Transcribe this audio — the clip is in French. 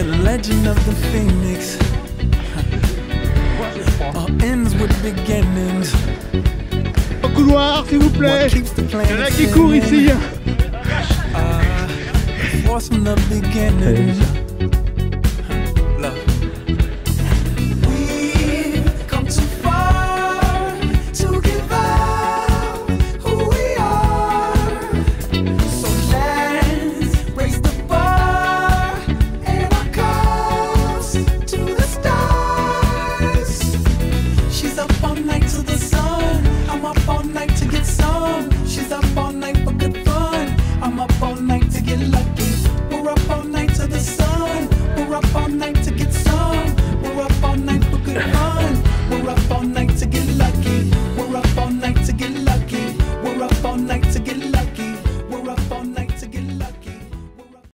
the legend of the phoenix. All ends with beginnings. Au couloir, s'il vous plaît. Il y en a qui courent ici. Force from the beginning.